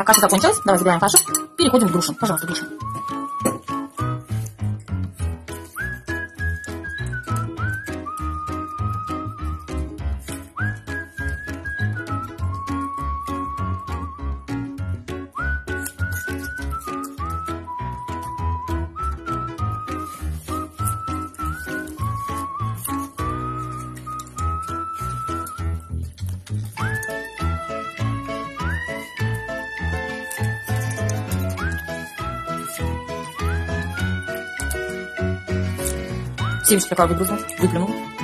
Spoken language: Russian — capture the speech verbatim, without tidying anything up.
каша закончилась. Давай забираем кашу. Переходим в душу. Пожалуйста, душу. Семечки такая выгрузила, выплюнула.